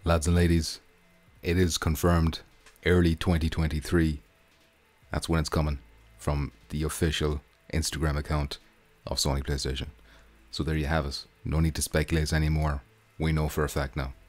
Lads and ladies, it is confirmed, early 2023. That's when it's coming, from the official Instagram account of Sony PlayStation. So there you have it. No need to speculate anymore. We know for a fact now.